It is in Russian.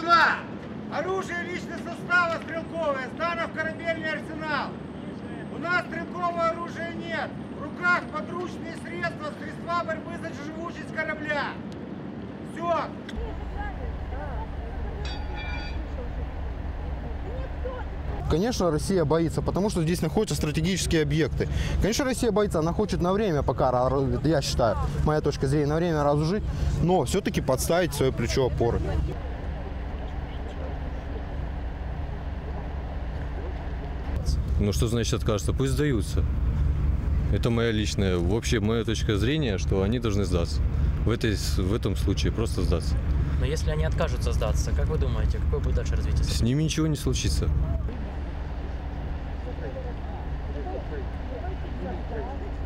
Москва! Оружие личного состава стрелковое сдано в корабельный арсенал. У нас стрелкового оружия нет. В руках подручные средства борьбы за живучесть корабля. Все. Конечно, Россия боится, потому что здесь находятся стратегические объекты. Конечно, Россия боится, она хочет на время пока, я считаю, моя точка зрения, на время разжить, но все-таки подставить свое плечо опоры. Ну что значит откажется? Пусть сдаются. Это моя личная, вообще моя точка зрения, что они должны сдаться. В этом случае просто сдаться. Но если они откажутся сдаться, как вы думаете, какое будет дальше развитие? С ними ничего не случится.